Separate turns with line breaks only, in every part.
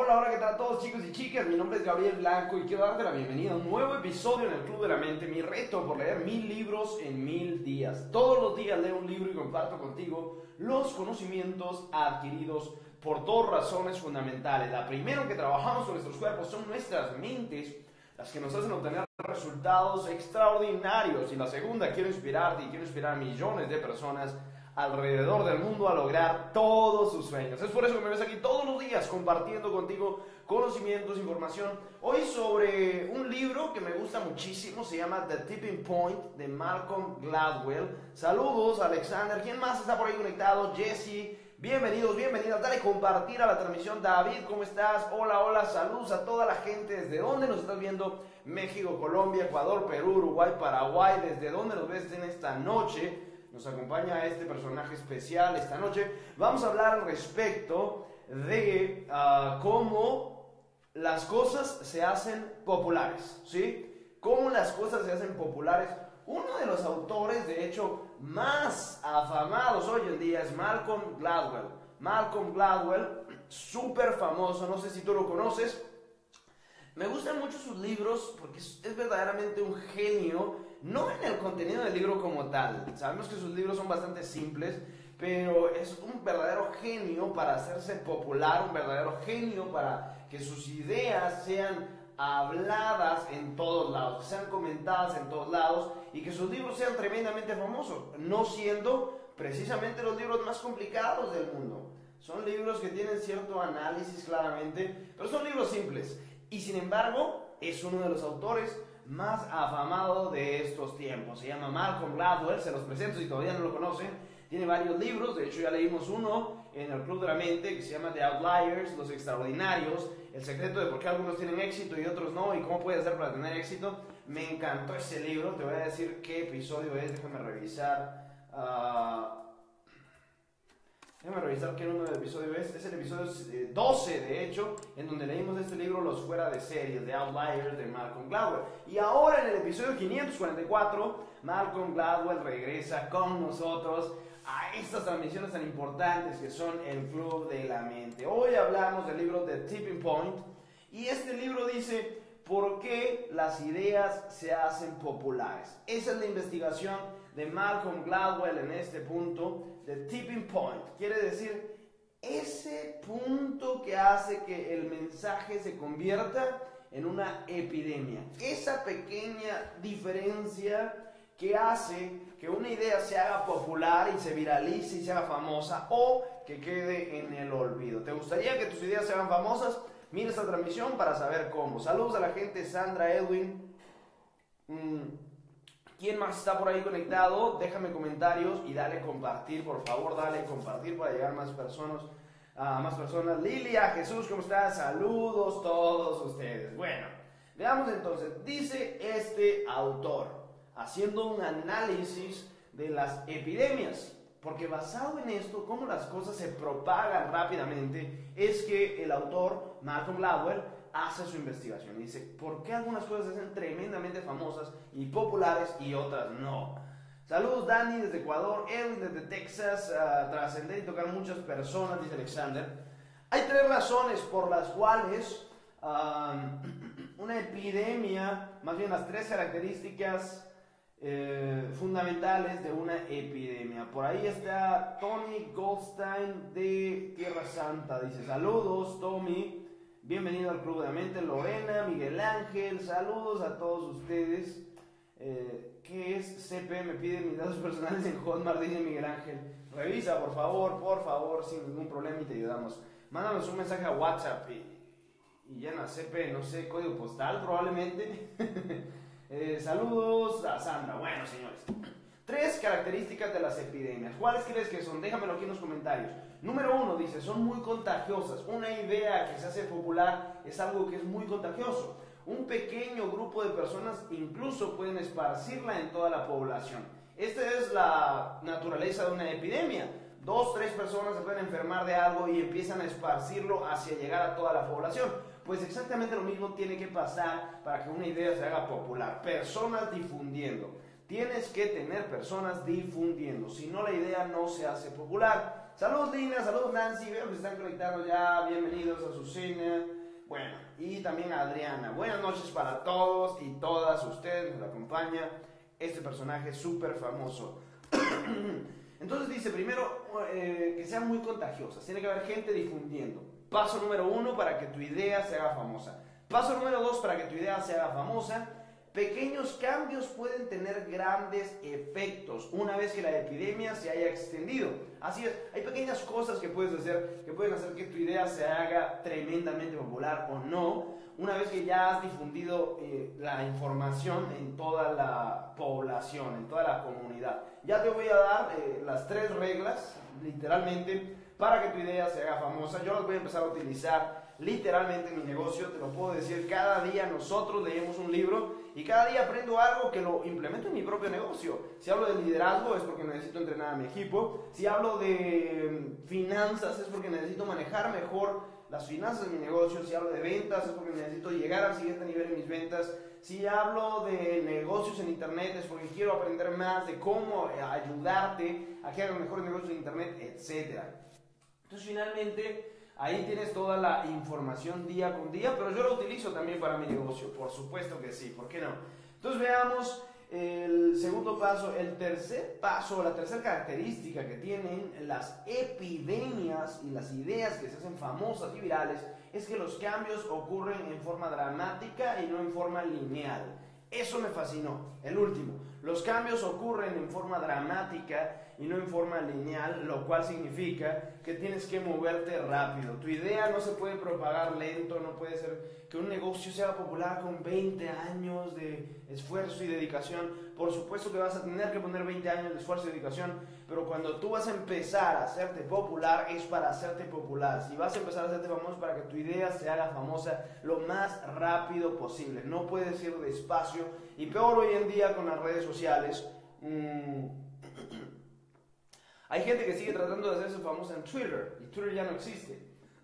Hola, hola, ¿qué tal a todos chicos y chicas? Mi nombre es Gabriel Blanco y quiero darte la bienvenida a un nuevo episodio en el Club de la Mente, mi reto por leer 1000 libros en 1000 días. Todos los días leo un libro y comparto contigo los conocimientos adquiridos por dos razones fundamentales. La primera, que trabajamos con nuestros cuerpos, son nuestras mentes las que nos hacen obtener resultados extraordinarios. Y la segunda, quiero inspirarte y quiero inspirar a millones de personas alrededor del mundo a lograr todos sus sueños. Es por eso que me ves aquí todos los días compartiendo contigo conocimientos, información. Hoy sobre un libro que me gusta muchísimo, se llama The Tipping Point de Malcolm Gladwell. Saludos, Alexander. ¿Quién más está por ahí conectado? Jesse. Bienvenidos, bienvenidas. Dale compartir a la transmisión. David, ¿cómo estás? Hola, hola. Saludos a toda la gente. ¿Desde dónde nos estás viendo? México, Colombia, Ecuador, Perú, Uruguay, Paraguay. ¿Desde dónde nos ves en esta noche? Nos acompaña este personaje especial esta noche. Vamos a hablar al respecto de cómo las cosas se hacen populares, ¿sí? Cómo las cosas se hacen populares. Uno de los autores, de hecho, más afamados hoy en día es Malcolm Gladwell. Malcolm Gladwell, súper famoso, no sé si tú lo conoces. Me gustan mucho sus libros porque es verdaderamente un genio. No en el contenido del libro como tal, sabemos que sus libros son bastante simples, pero es un verdadero genio para hacerse popular, un verdadero genio para que sus ideas sean habladas en todos lados, que sean comentadas en todos lados y que sus libros sean tremendamente famosos, no siendo precisamente los libros más complicados del mundo. Son libros que tienen cierto análisis claramente, pero son libros simples y sin embargo es uno de los autores más afamado de estos tiempos. Se llama Malcolm Gladwell, se los presento si todavía no lo conocen. Tiene varios libros, de hecho ya leímos uno en el Club de la Mente que se llama The Outliers, Los Extraordinarios, el secreto de por qué algunos tienen éxito y otros no y cómo puedes hacer para tener éxito. Me encantó ese libro, te voy a decir qué episodio es, déjame revisar. Déjame revisar qué número de episodio es el episodio 12 de hecho, en donde leímos este libro, Los Fuera de Series, de Outliers, de Malcolm Gladwell. Y ahora en el episodio 544, Malcolm Gladwell regresa con nosotros a estas transmisiones tan importantes que son el Club de la Mente. Hoy hablamos del libro The Tipping Point, y este libro dice, ¿por qué las ideas se hacen populares? Esa es la investigación de Malcolm Gladwell en este punto. The Tipping Point quiere decir ese punto que hace que el mensaje se convierta en una epidemia. Esa pequeña diferencia que hace que una idea se haga popular y se viralice y se haga famosa o que quede en el olvido. ¿Te gustaría que tus ideas se hagan famosas? Mira esta transmisión para saber cómo. Saludos a la gente, Sandra, Edwin. ¿Quién más está por ahí conectado? Déjame comentarios y dale compartir, por favor, dale compartir para llegar a más personas. Lilia, Jesús, ¿cómo estás? Saludos todos ustedes. Bueno, veamos entonces. Dice este autor, haciendo un análisis de las epidemias, porque basado en esto, cómo las cosas se propagan rápidamente, es que el autor, Malcolm Gladwell, hace su investigación y dice, ¿por qué algunas cosas se hacen tremendamente famosas y populares y otras no? Saludos Dani desde Ecuador, Edwin desde Texas, trascender y tocar muchas personas, dice Alexander. Hay tres razones por las cuales una epidemia, más bien las tres características fundamentales de una epidemia. Por ahí está Tony Goldstein de Tierra Santa, dice, saludos Tommy. Bienvenido al Club de la Mente, Lorena, Miguel Ángel, saludos a todos ustedes. ¿Qué es CP? Me piden mis datos personales en Hotmart, dice Miguel Ángel. Revisa, por favor, sin ningún problema y te ayudamos. Mándanos un mensaje a WhatsApp y llena CP, no sé, código postal probablemente. Saludos a Sandra. Bueno, señores. Tres características de las epidemias. ¿Cuáles crees que son? Déjamelo aquí en los comentarios. Número uno, dice, son muy contagiosas. Una idea que se hace popular es algo que es muy contagioso. Un pequeño grupo de personas incluso pueden esparcirla en toda la población. Esta es la naturaleza de una epidemia. 2, 3 personas se pueden enfermar de algo y empiezan a esparcirlo hacia llegar a toda la población. Pues exactamente lo mismo tiene que pasar para que una idea se haga popular. Personas difundiendo. Tienes que tener personas difundiendo, si no la idea no se hace popular. Saludos Lina, saludos Nancy, veo que se están conectando ya, bienvenidos a su cena. Bueno, y también a Adriana. Buenas noches para todos y todas ustedes, nos acompaña este personaje súper famoso. Entonces dice, primero, que sean muy contagiosas, tiene que haber gente difundiendo. Paso número 1 para que tu idea se haga famosa. Paso número 2 para que tu idea se haga famosa. Pequeños cambios pueden tener grandes efectos una vez que la epidemia se haya extendido. Así es, hay pequeñas cosas que puedes hacer que pueden hacer que tu idea se haga tremendamente popular o no, una vez que ya has difundido la información en toda la población, en toda la comunidad. Ya te voy a dar las 3 reglas, literalmente, para que tu idea se haga famosa. Yo las voy a empezar a utilizar literalmente en mi negocio, te lo puedo decir. Cada día nosotros leemos un libro y cada día aprendo algo que lo implemento en mi propio negocio. Si hablo de liderazgo es porque necesito entrenar a mi equipo. Si hablo de finanzas es porque necesito manejar mejor las finanzas de mi negocio. Si hablo de ventas es porque necesito llegar al siguiente nivel en mis ventas. Si hablo de negocios en internet es porque quiero aprender más de cómo ayudarte a que hagas mejores negocios en internet, etc. Entonces finalmente ahí tienes toda la información día con día, pero yo lo utilizo también para mi negocio, por supuesto que sí, ¿por qué no? Entonces veamos el segundo paso, el tercer paso, la tercera característica que tienen las epidemias y las ideas que se hacen famosas y virales, es que los cambios ocurren en forma dramática y no en forma lineal. Eso me fascinó. El último, los cambios ocurren en forma dramática y no en forma lineal, lo cual significa que tienes que moverte rápido. Tu idea no se puede propagar lento, no puede ser que un negocio sea popular con 20 años de esfuerzo y dedicación. Por supuesto que vas a tener que poner 20 años de esfuerzo y dedicación, pero cuando tú vas a empezar a hacerte popular, es para hacerte popular. Si vas a empezar a hacerte famoso, para que tu idea se haga famosa lo más rápido posible. No puedes ir despacio, y peor hoy en día con las redes sociales. Hay gente que sigue tratando de hacerse famosa en Twitter, y Twitter ya no existe.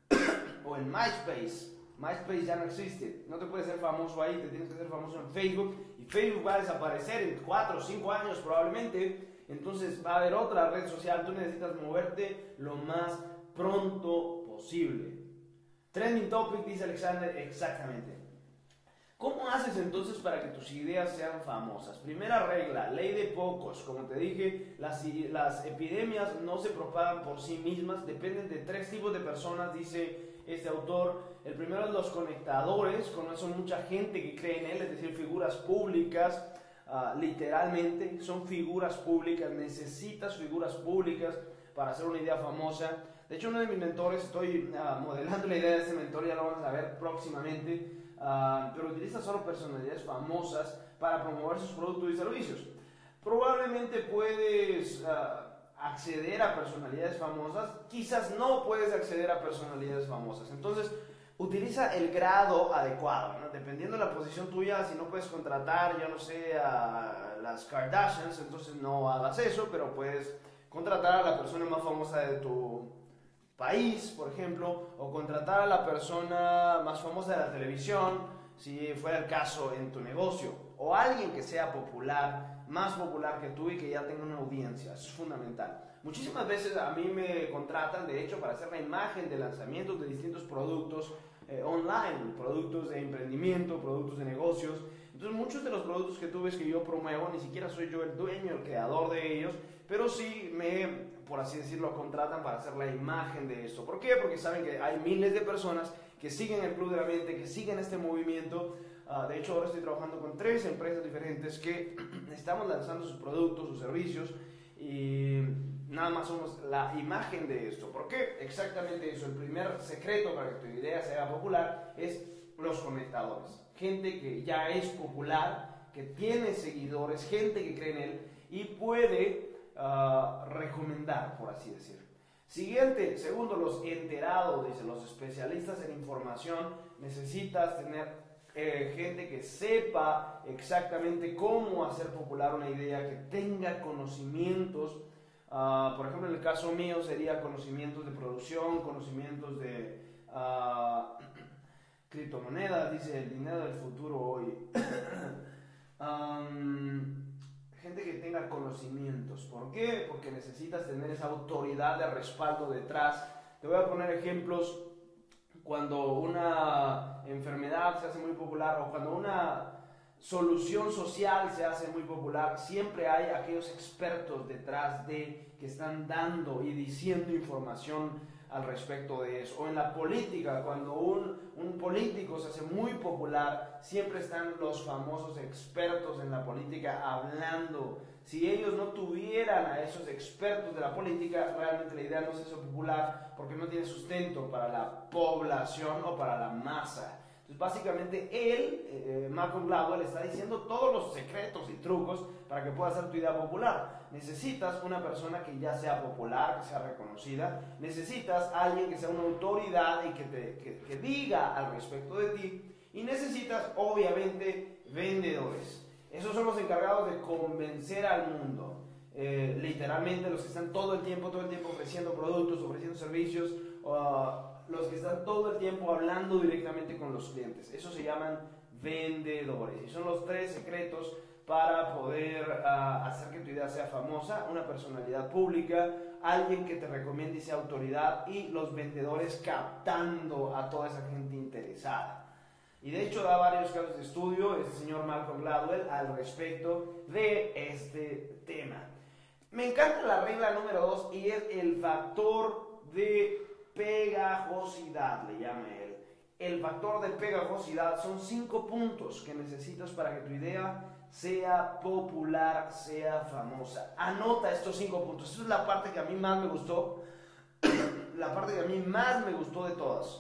O en MySpace. MySpace ya no existe. No te puedes ser famoso ahí, te tienes que ser famoso en Facebook. Y Facebook va a desaparecer en 4 o 5 años probablemente. Entonces va a haber otra red social. Tú necesitas moverte lo más pronto posible. Trending topic, dice Alexander, exactamente. ¿Cómo haces entonces para que tus ideas sean famosas? Primera regla, ley de pocos. Como te dije, las epidemias no se propagan por sí mismas, dependen de 3 tipos de personas, dice este autor. El primero es los conectadores, conocen mucha gente que cree en él, es decir, figuras públicas, literalmente, son figuras públicas, necesitas figuras públicas para hacer una idea famosa. De hecho, uno de mis mentores, estoy modelando la idea de ese mentor, ya lo vamos a ver próximamente. Pero utiliza solo personalidades famosas para promover sus productos y servicios. Probablemente puedes acceder a personalidades famosas, quizás no puedes acceder a personalidades famosas. Entonces, utiliza el grado adecuado, ¿no? Dependiendo de la posición tuya, si no puedes contratar, yo no sé, a las Kardashians, entonces no hagas eso, pero puedes contratar a la persona más famosa de tu país, por ejemplo, o contratar a la persona más famosa de la televisión, si fuera el caso en tu negocio, o alguien que sea popular, más popular que tú y que ya tenga una audiencia. Eso es fundamental. Muchísimas veces a mí me contratan, de hecho, para hacer la imagen de lanzamientos de distintos productos online, productos de emprendimiento, productos de negocios. Entonces, muchos de los productos que tú ves que yo promuevo, ni siquiera soy yo el dueño, el creador de ellos, pero sí por así decirlo, contratan para hacer la imagen de esto. ¿Por qué? Porque saben que hay miles de personas que siguen el Club de la Mente, que siguen este movimiento. De hecho, ahora estoy trabajando con 3 empresas diferentes que estamos lanzando sus productos, sus servicios, y nada más somos la imagen de esto. ¿Por qué? Exactamente eso. El primer secreto para que tu idea sea popular es los conectadores. Gente que ya es popular, que tiene seguidores, gente que cree en él y puede recomendar, por así decirlo. Siguiente, segundo, los enterados, dice, los especialistas en información. Necesitas tener gente que sepa exactamente cómo hacer popular una idea, que tenga conocimientos. Por ejemplo, en el caso mío sería conocimientos de producción, conocimientos de criptomonedas, dice, el dinero del futuro hoy. Gente que tenga conocimientos. ¿Por qué? qué? Porque necesitas tener esa autoridad de respaldo detrás. Te voy a poner ejemplos. Cuando una enfermedad se hace muy popular o cuando una solución social se hace muy popular, siempre hay aquellos expertos detrás de que están dando y diciendo información al respecto de eso. O en la política, cuando un político se hace muy popular, siempre están los famosos expertos en la política hablando. Si ellos no tuvieran a esos expertos de la política, realmente la idea no se hizo popular porque no tiene sustento para la población o para la masa. Entonces, básicamente, Malcolm Gladwell, está diciendo todos los secretos y trucos para que puedas hacer tu idea popular. Necesitas una persona que ya sea popular, que sea reconocida. Necesitas alguien que sea una autoridad y que diga al respecto de ti. Y necesitas, obviamente, vendedores. Esos son los encargados de convencer al mundo. Literalmente, los que están todo el tiempo ofreciendo productos, ofreciendo servicios, los que están todo el tiempo hablando directamente con los clientes. Eso se llaman vendedores. Y son los 3 secretos para poder hacer que tu idea sea famosa: una personalidad pública, alguien que te recomiende y sea autoridad, y los vendedores captando a toda esa gente interesada. Y de hecho da varios casos de estudio este señor Malcolm Gladwell al respecto de este tema. Me encanta la regla número 2 y es el factor de pegajosidad, le llama él. El factor de pegajosidad son 5 puntos que necesitas para que tu idea sea popular, sea famosa. Anota estos 5 puntos. Esta es la parte que a mí más me gustó. La parte que a mí más me gustó de todas.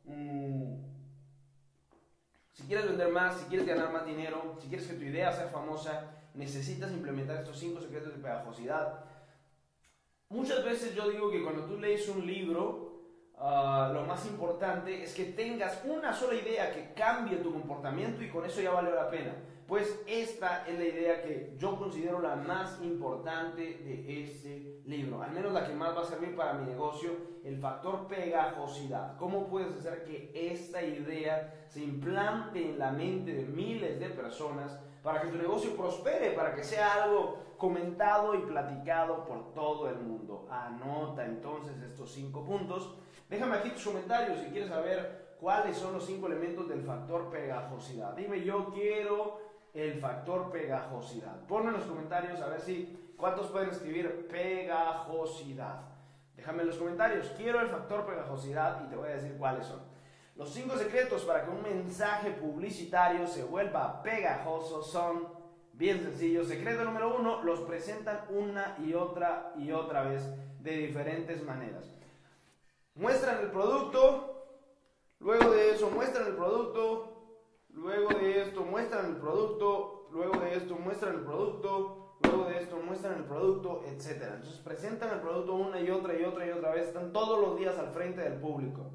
Si quieres vender más, si quieres ganar más dinero, si quieres que tu idea sea famosa, necesitas implementar estos 5 secretos de pegajosidad. Muchas veces yo digo que cuando tú lees un libro, lo más importante es que tengas una sola idea que cambie tu comportamiento y con eso ya valió la pena. Pues esta es la idea que yo considero la más importante de este libro, al menos la que más va a servir para mi negocio: el factor pegajosidad. ¿Cómo puedes hacer que esta idea se implante en la mente de miles de personas para que tu negocio prospere, para que sea algo comentado y platicado por todo el mundo? Anota entonces estos 5 puntos. Déjame aquí tus comentarios si quieres saber cuáles son los 5 elementos del factor pegajosidad. Dime: yo quiero el factor pegajosidad. Ponlo en los comentarios a ver si cuántos pueden escribir pegajosidad. Déjame en los comentarios: quiero el factor pegajosidad, y te voy a decir cuáles son. Los 5 secretos para que un mensaje publicitario se vuelva pegajoso son bien sencillos. Secreto número 1: los presentan una y otra vez de diferentes maneras. Muestran el producto, luego de eso muestran el producto, luego de esto muestran el producto, luego de esto muestran el producto, luego de esto muestran el producto, etc. Entonces presentan el producto una y otra vez. Están todos los días al frente del público.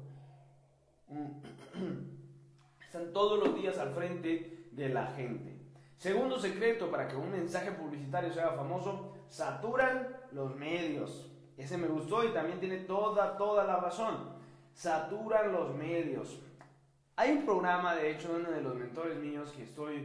Están todos los días al frente de la gente. Segundo secreto para que un mensaje publicitario sea famoso: saturan los medios. Ese me gustó y también tiene toda la razón. Saturan los medios. Hay un programa, de hecho, de uno de los mentores míos que estoy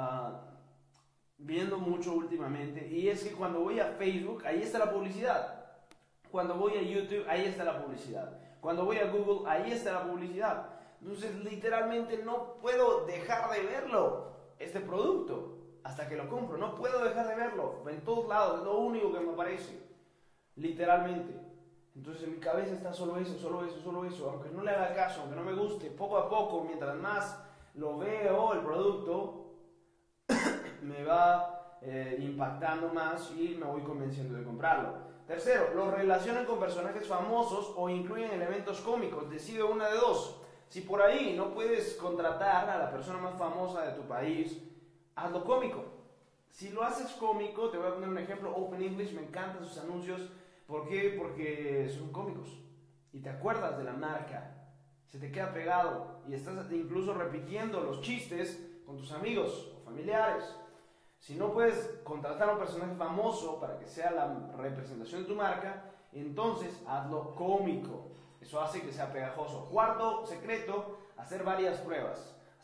viendo mucho últimamente, y es que cuando voy a Facebook, ahí está la publicidad. Cuando voy a YouTube, ahí está la publicidad. Cuando voy a Google, ahí está la publicidad. Entonces, literalmente no puedo dejar de verlo, este producto, hasta que lo compro. No puedo dejar de verlo. En todos lados, es lo único que me aparece. Literalmente. Entonces en mi cabeza está solo eso. Aunque no le haga caso, aunque no me guste, poco a poco, mientras más lo veo, el producto me va impactando más y me voy convenciendo de comprarlo. Tercero, lo relacionan con personajes famosos o incluyen elementos cómicos. Decide una de dos. Si por ahí no puedes contratar a la persona más famosa de tu país, hazlo cómico. Si lo haces cómico, te voy a poner un ejemplo. Open English, me encantan sus anuncios. ¿Por qué? Porque son cómicos y te acuerdas de la marca, se te queda pegado y estás incluso repitiendo los chistes con tus amigos o familiares. Si no puedes contratar a un personaje famoso para que sea la representación de tu marca, entonces hazlo cómico. Eso hace que sea pegajoso. Cuarto secreto: hacer varias pruebas.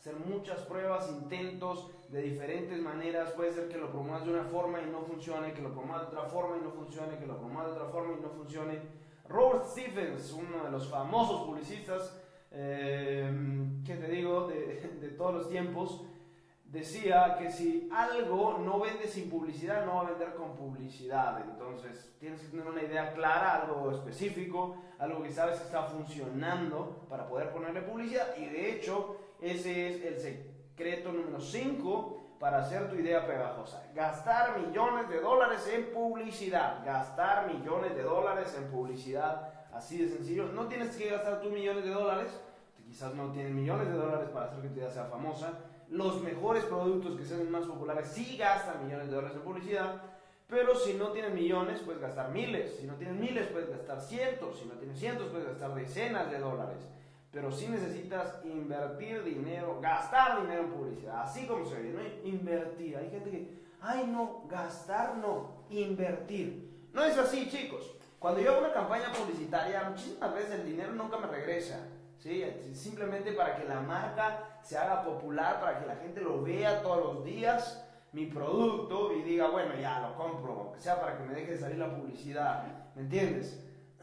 hacer muchas pruebas, intentos de diferentes maneras. Puede ser que lo promuevas de una forma y no funcione, que lo promuevas de otra forma y no funcione, que lo promuevas de otra forma y no funcione. Robert Stephens, uno de los famosos publicistas, que te digo, de todos los tiempos, decía que si algo no vende sin publicidad, no va a vender con publicidad. Entonces tienes que tener una idea clara, algo específico, algo que sabes que está funcionando para poder ponerle publicidad. Y de hecho ese es el secreto número 5 para hacer tu idea pegajosa. Gastar millones de dólares en publicidad. Gastar millones de dólares en publicidad. Así de sencillo. No tienes que gastar tus millones de dólares. Quizás no tienes millones de dólares para hacer que tu idea sea famosa. Los mejores productos que sean más populares sí gastan millones de dólares en publicidad. Pero si no tienes millones, puedes gastar miles. Si no tienes miles, puedes gastar cientos. Si no tienes cientos, puedes gastar decenas de dólares. Pero sí necesitas invertir dinero, gastar dinero en publicidad, así como se ve, ¿no? Invertir. Hay gente que, ay no, gastar no, invertir. No es así, chicos. Cuando yo hago una campaña publicitaria, muchísimas veces el dinero nunca me regresa, ¿sí? Simplemente para que la marca se haga popular, para que la gente lo vea todos los días, mi producto, y diga, bueno, ya lo compro, aunque sea para que me deje de salir la publicidad, ¿me entiendes?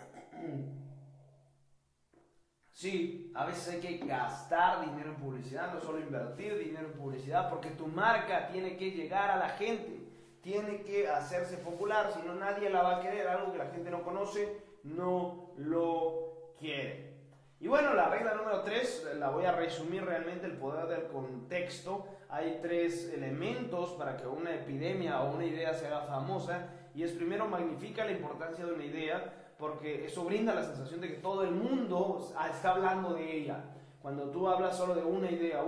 Sí, a veces hay que gastar dinero en publicidad, no solo invertir dinero en publicidad, porque tu marca tiene que llegar a la gente, tiene que hacerse popular, si no nadie la va a querer, algo que la gente no conoce, no lo quiere. Y bueno, la regla número 3, la voy a resumir realmente, el poder del contexto. Hay 3 elementos para que una epidemia o una idea se haga famosa, y es primero, magnifica la importancia de una idea, porque eso brinda la sensación de que todo el mundo está hablando de ella. Cuando tú hablas solo de una idea,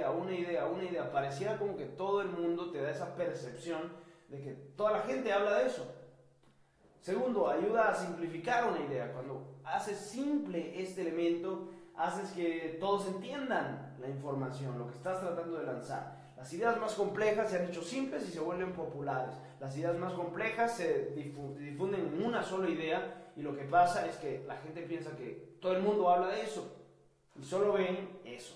pareciera como que todo el mundo te da esa percepción de que toda la gente habla de eso. Segundo, ayuda a simplificar una idea. Cuando haces simple este elemento, haces que todos entiendan la información, lo que estás tratando de lanzar. Las ideas más complejas se han hecho simples y se vuelven populares. Las ideas más complejas se difunden en una sola idea, y lo que pasa es que la gente piensa que todo el mundo habla de eso y solo ven eso.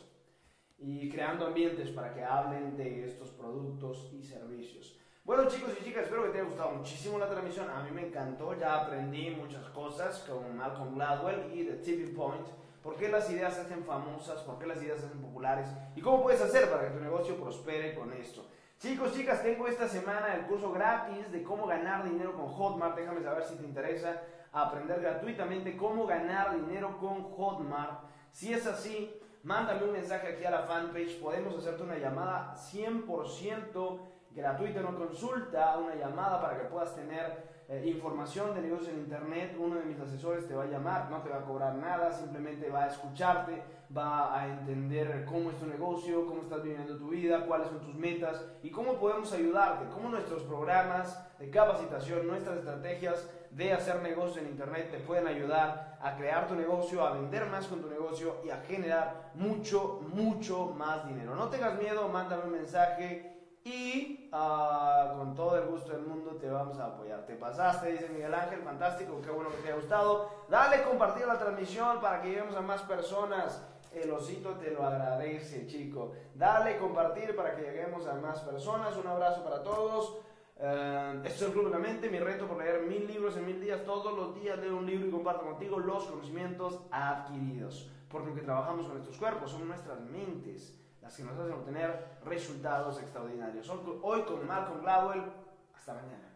Y creando ambientes para que hablen de estos productos y servicios. Bueno, chicos y chicas, espero que te haya gustado muchísimo la transmisión. A mí me encantó, ya aprendí muchas cosas con Malcolm Gladwell y The Tipping Point. ¿Por qué las ideas se hacen famosas? ¿Por qué las ideas se hacen populares? ¿Y cómo puedes hacer para que tu negocio prospere con esto? Chicos, chicas, tengo esta semana el curso gratis de cómo ganar dinero con Hotmart. Déjame saber si te interesa aprender gratuitamente cómo ganar dinero con Hotmart. Si es así, mándame un mensaje aquí a la fanpage. Podemos hacerte una llamada 100% gratuita, una consulta, una llamada para que puedas tener información de negocios en internet. Uno de mis asesores te va a llamar, no te va a cobrar nada, simplemente va a escucharte, va a entender cómo es tu negocio, cómo estás viviendo tu vida, cuáles son tus metas y cómo podemos ayudarte, cómo nuestros programas de capacitación, nuestras estrategias de hacer negocios en internet te pueden ayudar a crear tu negocio, a vender más con tu negocio y a generar mucho más dinero. No tengas miedo, mándame un mensaje y con todo el gusto del mundo te vamos a apoyar. Te pasaste, dice Miguel Ángel, fantástico, qué bueno que te haya gustado. Dale compartir la transmisión para que lleguemos a más personas. El osito te lo agradece, chico. Dale compartir para que lleguemos a más personas. Un abrazo para todos. Esto es el Club de la Mente, mi reto por leer 1000 libros en 1000 días. Todos los días leo un libro y comparto contigo los conocimientos adquiridos. Porque lo que trabajamos con nuestros cuerpos son nuestras mentes las que nos hacen obtener resultados extraordinarios. Hoy con Malcolm Gladwell. Hasta mañana.